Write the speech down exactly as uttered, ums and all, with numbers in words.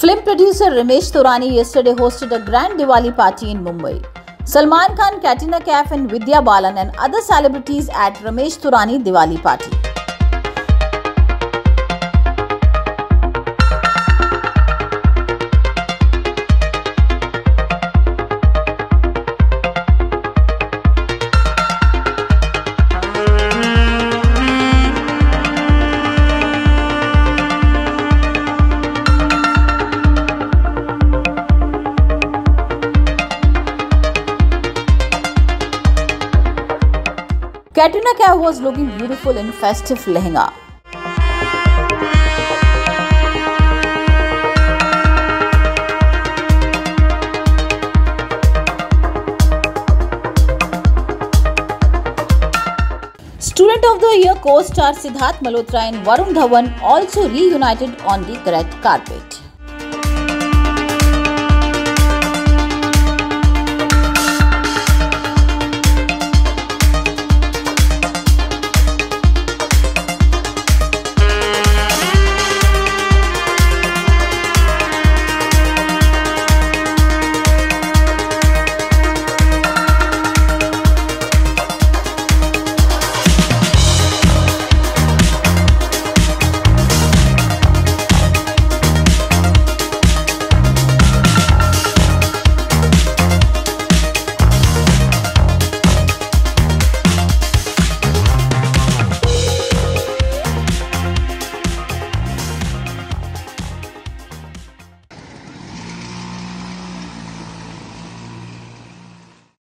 Film producer Ramesh Taurani yesterday hosted a grand Diwali party in Mumbai. Salman Khan, Katrina Kaif and Vidya Balan and other celebrities at Ramesh Taurani Diwali party. Katrina Kaif was looking beautiful in festive lehenga. Student of the Year co-star Siddharth Malhotra and Varun Dhawan also reunited on the red carpet.